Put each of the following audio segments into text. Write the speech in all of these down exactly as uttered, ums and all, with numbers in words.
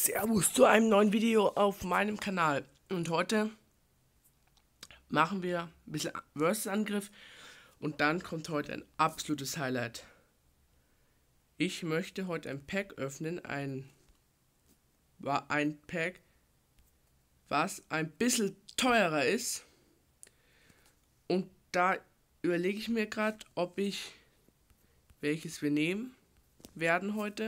Servus zu einem neuen Video auf meinem Kanal. Und heute machen wir ein bisschen Versus-Angriff und dann kommt heute ein absolutes Highlight. Ich möchte heute ein Pack öffnen, ein, ein Pack, was ein bisschen teurer ist. Und da überlege ich mir gerade, ob ich welches wir nehmen werden heute.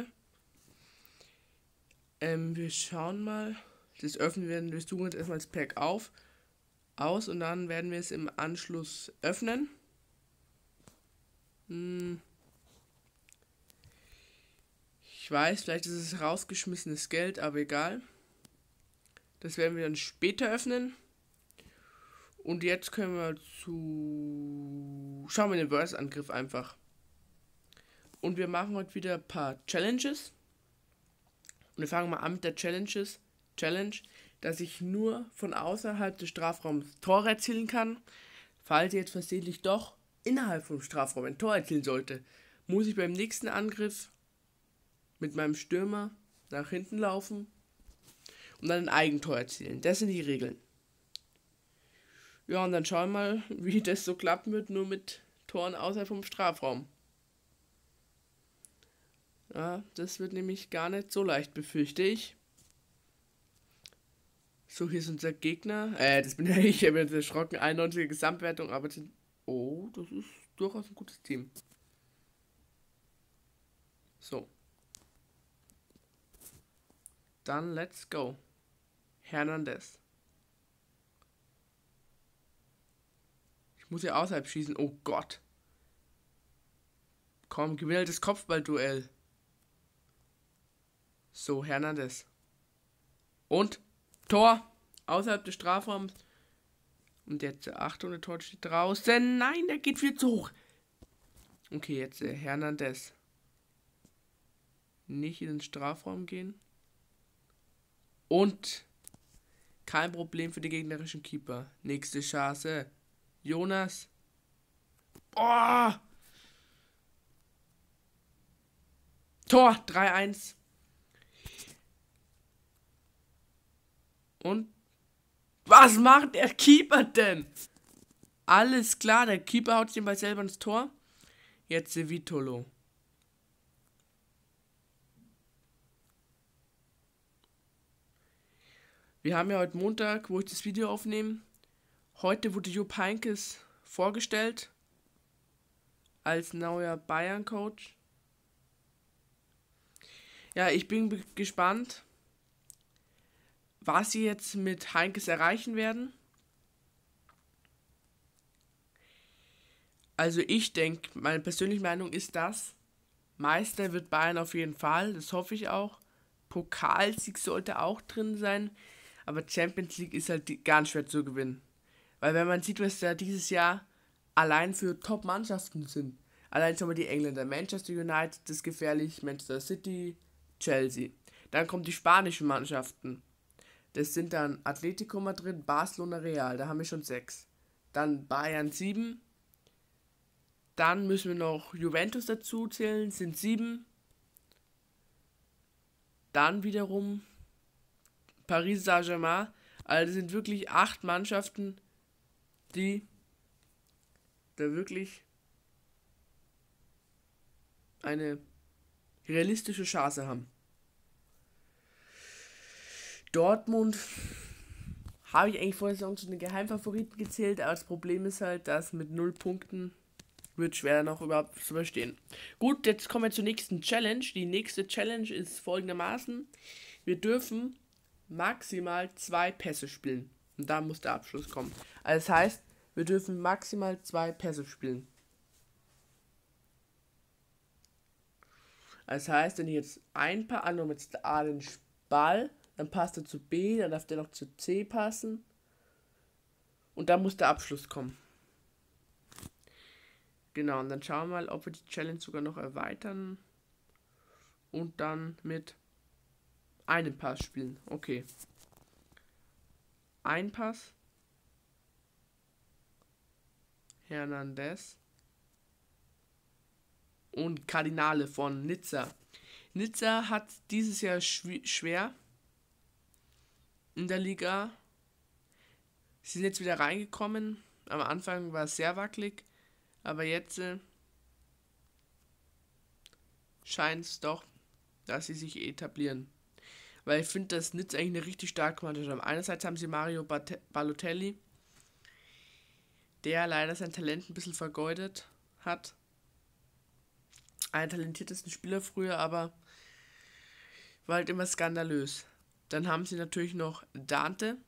Ähm, wir schauen mal. Das öffnen wir, wir suchen jetzt erstmal das Pack auf, aus und dann werden wir es im Anschluss öffnen. Hm. Ich weiß, vielleicht ist es rausgeschmissenes Geld, aber egal. Das werden wir dann später öffnen. Und jetzt können wir zu... Schauen wir den Versus-Angriff einfach. Und wir machen heute wieder ein paar Challenges. Und wir fangen mal an mit der Challenges. Challenge, dass ich nur von außerhalb des Strafraums Tore erzielen kann. Falls ich jetzt versehentlich doch innerhalb vom Strafraum ein Tor erzielen sollte, muss ich beim nächsten Angriff mit meinem Stürmer nach hinten laufen und dann ein Eigentor erzielen. Das sind die Regeln. Ja, und dann schauen wir mal, wie das so klappen wird, nur mit Toren außerhalb vom Strafraum. Ja, das wird nämlich gar nicht so leicht, befürchte ich. So, hier ist unser Gegner. Äh, das bin ja ich. Ich habe jetzt erschrocken. einundneunziger Gesamtwertung, aber... Oh, das ist durchaus ein gutes Team. So. Dann let's go. Hernandez. Ich muss hier außerhalb schießen. Oh Gott. Komm, gewinne das Kopfballduell. So, Hernandez. Und Tor. Außerhalb des Strafraums. Und jetzt Achtung, der Tor steht draußen. Nein, der geht viel zu hoch. Okay, jetzt äh, Hernandez. Nicht in den Strafraum gehen. Und kein Problem für den gegnerischen Keeper. Nächste Chance. Jonas. Oh! Tor drei eins. Und was macht der Keeper denn? Alles klar, der Keeper haut sich den Ball selber ins Tor. Jetzt Vitolo. Wir haben ja heute Montag, wo ich das Video aufnehme. Heute wurde Jupp Heynckes vorgestellt als neuer Bayern-Coach. Ja, ich bin gespannt, was sie jetzt mit Heynckes erreichen werden. Also ich denke, meine persönliche Meinung ist das. Meister wird Bayern auf jeden Fall, das hoffe ich auch. Pokalsieg sollte auch drin sein, aber Champions League ist halt ganz schwer zu gewinnen. Weil wenn man sieht, was da dieses Jahr allein für Top-Mannschaften sind. Allein schon mal die Engländer. Manchester United ist gefährlich, Manchester City, Chelsea. Dann kommen die spanischen Mannschaften. Das sind dann Atletico Madrid, Barcelona, Real. Da haben wir schon sechs. Dann Bayern sieben. Dann müssen wir noch Juventus dazu zählen, sind sieben. Dann wiederum Paris Saint-Germain. Also sind wirklich acht Mannschaften, die da wirklich eine realistische Chance haben. Dortmund habe ich eigentlich vor der Saison zu den Geheimfavoriten gezählt, aber das Problem ist halt, dass mit null Punkten wird schwer noch überhaupt zu verstehen. Gut, jetzt kommen wir zur nächsten Challenge. Die nächste Challenge ist folgendermaßen. Wir dürfen maximal zwei Pässe spielen. Und da muss der Abschluss kommen. Also das heißt, wir dürfen maximal zwei Pässe spielen. Das heißt, wenn ich jetzt ein Paar angenommen jetzt A den Ball, dann passt er zu B, dann darf der noch zu C passen. Und dann muss der Abschluss kommen. Genau, und dann schauen wir mal, ob wir die Challenge sogar noch erweitern. Und dann mit einem Pass spielen. Okay. Ein Pass. Hernandez. Und Cardinale von Nizza. Nizza hat dieses Jahr schw- schwer. in der Liga. Sie sind jetzt wieder reingekommen. Am Anfang war es sehr wackelig, aber jetzt äh, scheint es doch, dass sie sich etablieren. Weil ich finde, dass Nizza eigentlich eine richtig starke Mannschaft haben. Einerseits haben sie Mario Bat- Balotelli, der leider sein Talent ein bisschen vergeudet hat. Einer der talentiertesten Spieler früher, aber war halt immer skandalös. Dann haben sie natürlich noch Dante,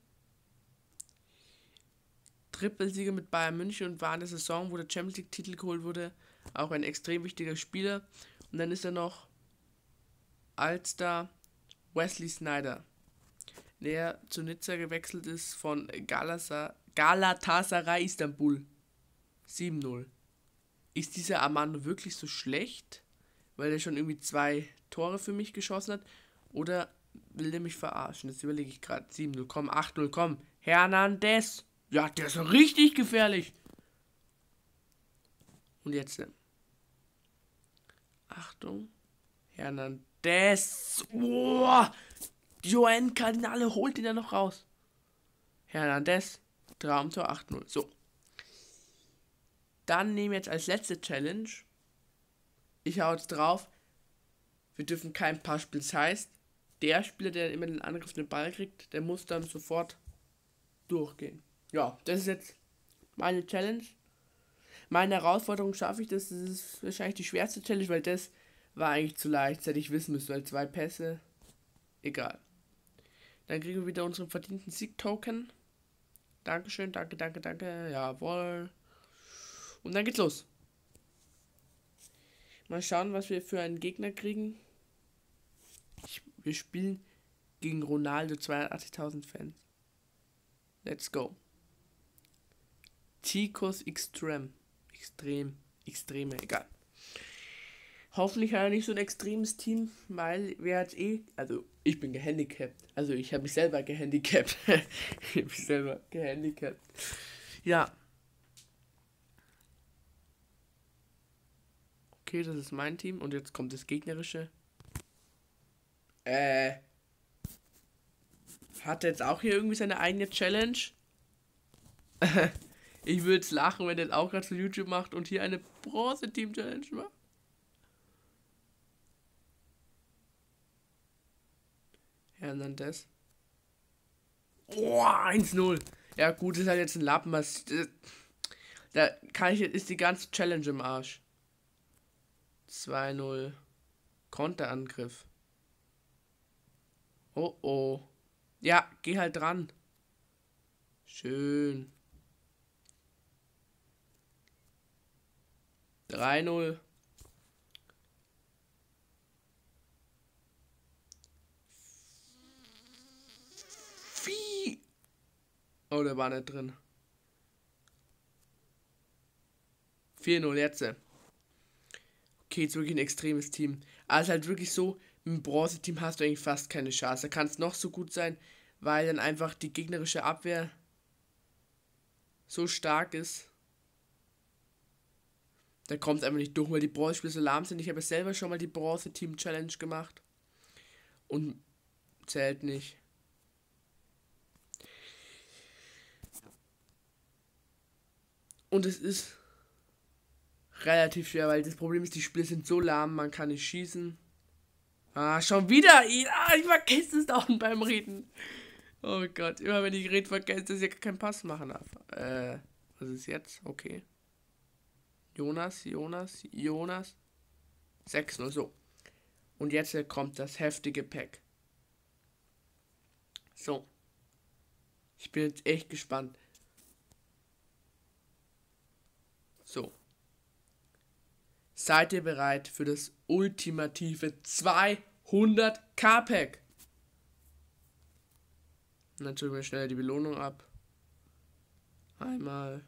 Trippelsieger mit Bayern München und war in der Saison, wo der Champions League Titel geholt wurde, auch ein extrem wichtiger Spieler. Und dann ist er noch Altstar Wesley Sneijder, der zu Nizza gewechselt ist von Galasa- Galatasaray Istanbul. sieben null. Ist dieser Armando wirklich so schlecht, weil er schon irgendwie zwei Tore für mich geschossen hat? Oder will der mich verarschen? Das überlege ich gerade. sieben null, komm, acht null, komm. Hernandez. Ja, der ist doch richtig gefährlich. Und jetzt. Achtung. Hernandez. Boah. Joan Cardinale holt ihn ja noch raus. Hernandez. Traumtor acht null. So. Dann nehmen wir jetzt als letzte Challenge. Ich hau jetzt drauf. Wir dürfen kein Pass spielen. Das heißt, der Spieler, der immer den Angriff den Ball kriegt, der muss dann sofort durchgehen. Ja, das ist jetzt meine Challenge. Meine Herausforderung schaffe ich das. Das ist wahrscheinlich die schwerste Challenge, weil das war eigentlich zu leicht. Das hätte ich wissen müssen, weil zwei Pässe. Egal. Dann kriegen wir wieder unseren verdienten Sieg-Token. Dankeschön, danke, danke, danke. Jawohl. Und dann geht's los. Mal schauen, was wir für einen Gegner kriegen. Ich, wir spielen gegen Ronaldo, zweiundachtzigtausend Fans. Let's go. Ticos Extrem. Extrem. Extreme, egal. Hoffentlich hat er nicht so ein extremes Team, weil wer hat eh. Also, ich bin gehandicapt. Also, ich habe mich selber gehandicapt. ich habe mich selber gehandicapt. Ja. Okay, das ist mein Team. Und jetzt kommt das gegnerische. Äh. Hat er jetzt auch hier irgendwie seine eigene Challenge? Ich würde es lachen, wenn er das auch gerade für YouTube macht und hier eine Bronze-Team-Challenge macht. Hernandez. Oh, eins null. Ja gut, ist halt jetzt ein Lappen. Was, da kann ich, ist die ganze Challenge im Arsch. zwei null. Konterangriff. Oh oh. Ja, geh halt dran. Schön. drei null. Wie? Oh, der war nicht drin. vier null jetzt. Okay, jetzt wirklich ein extremes Team. Also halt wirklich so, im Bronze-Team hast du eigentlich fast keine Chance. Da kann es noch so gut sein, weil dann einfach die gegnerische Abwehr so stark ist. Da kommt es einfach nicht durch, weil die Bronze-Spieler so lahm sind. Ich habe selber schon mal die Bronze-Team-Challenge gemacht. Und zählt nicht. Und es ist relativ schwer, weil das Problem ist, die Spiele sind so lahm, man kann nicht schießen. Ah, schon wieder! Ja, ich vergesse es dauernd beim Reden. Oh Gott, immer wenn ich rede, vergesse ich, dass ich keinen Pass machen darf. Äh, was ist jetzt? Okay. Jonas, Jonas, Jonas. sechs null, so. Und jetzt kommt das heftige Pack. So. Ich bin jetzt echt gespannt. So. Seid ihr bereit für das ultimative zweihundert K Pack? Und dann tun wir schnell die Belohnung ab. Einmal.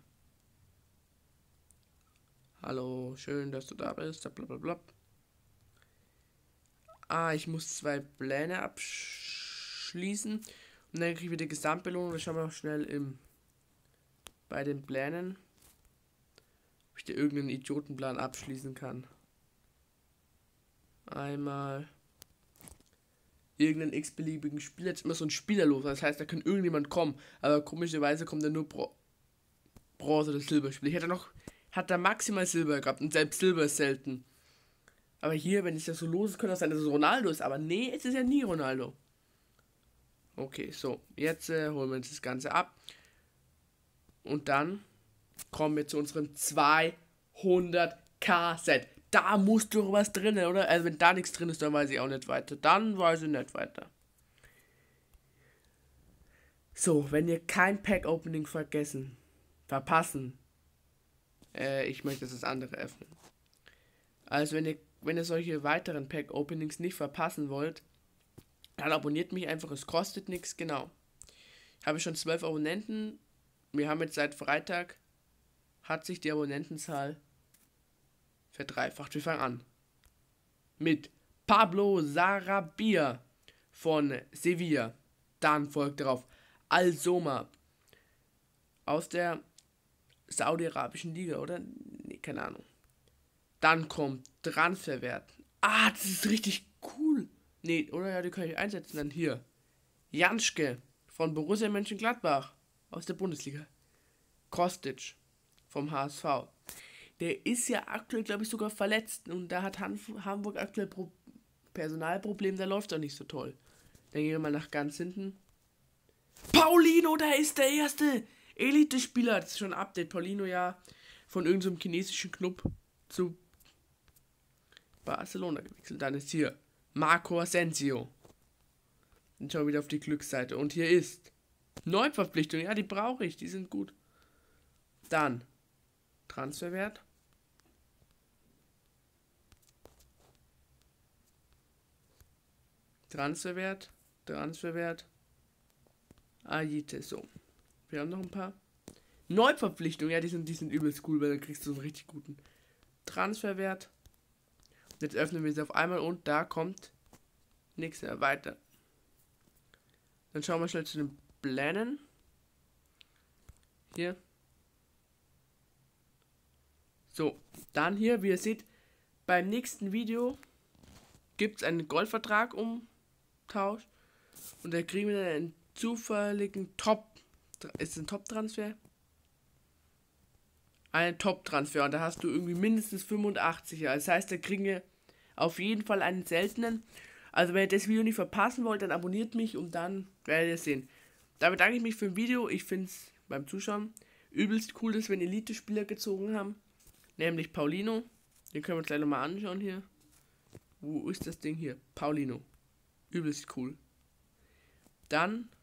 Hallo, schön, dass du da bist. Blablabla. Ah, ich muss zwei Pläne abschließen. Und dann kriege ich wieder Gesamtbelohnung. Das schauen wir auch schnell im bei den Plänen. Ob ich da irgendeinen Idiotenplan abschließen kann. Einmal. irgendeinen x-beliebigen Spieler jetzt immer so ein Spieler los. Das heißt, da kann irgendjemand kommen. Aber komischerweise kommt dann nur Bro Bronze oder Silberspieler. Ich hätte noch, hat da maximal Silber gehabt und selbst Silber ist selten. Aber hier, wenn es ja so los ist, könnte es sein, dass es Ronaldo ist. Aber nee, es ist ja nie Ronaldo. Okay, so. Jetzt äh, holen wir uns das Ganze ab. Und dann kommen wir zu unserem zweihundert-K-Set. Da muss doch was drin, oder? Also wenn da nichts drin ist, dann weiß ich auch nicht weiter. Dann weiß ich nicht weiter. So, wenn ihr kein Pack-Opening vergessen, verpassen. Äh, ich möchte das andere öffnen. Also wenn ihr, wenn ihr solche weiteren Pack-Openings nicht verpassen wollt, dann abonniert mich einfach, es kostet nichts, genau. Ich habe schon zwölf Abonnenten. Wir haben jetzt seit Freitag, hat sich die Abonnentenzahl verdreifacht. Wir fangen an mit Pablo Sarabia von Sevilla. Dann folgt darauf Al-Soma aus der Saudi-Arabischen Liga, oder? Nee, keine Ahnung. Dann kommt Transferwert. Ah, das ist richtig cool. Nee, oder ja, die kann ich einsetzen. Dann hier. Janschke von Borussia Mönchengladbach aus der Bundesliga. Kostic vom H S V. Der ist ja aktuell, glaube ich, sogar verletzt. Und da hat Hanf Hamburg aktuell Pro Personalproblem. Da läuft doch nicht so toll. Dann gehen wir mal nach ganz hinten. Paulinho, da ist der erste Elite-Spieler. Das ist schon ein Update. Paulinho ja von irgendeinem chinesischen Club zu Barcelona gewechselt. Dann ist hier Marco Asensio. Dann schauen wir wieder auf die Glücksseite. Und hier ist Neuverpflichtung. Ja, die brauche ich. Die sind gut. Dann Transferwert. Transferwert. Transferwert. Ajite. So. Wir haben noch ein paar. Neuverpflichtung. Ja, die sind, die sind übelst cool, weil dann kriegst du so einen richtig guten Transferwert. Jetzt öffnen wir sie auf einmal und da kommt nichts mehr weiter. Dann schauen wir schnell zu den Plänen. Hier. So, dann hier, wie ihr seht, beim nächsten Video gibt es einen Goldvertrag Umtausch und da kriegen wir dann einen zufälligen Top, ist ein Top-Transfer? Einen Top-Transfer und da hast du irgendwie mindestens fünfundachtzig. Das heißt, da kriegen wir auf jeden Fall einen seltenen. Also wenn ihr das Video nicht verpassen wollt, dann abonniert mich und dann werdet ihr es sehen. Da bedanke ich mich für ein Video. Ich finde es beim Zuschauen übelst cool, dass wir einen Elite-Spieler gezogen haben. Nämlich Paulinho. Den können wir uns gleich nochmal anschauen hier. Wo ist das Ding hier? Paulinho. Übelst cool. Dann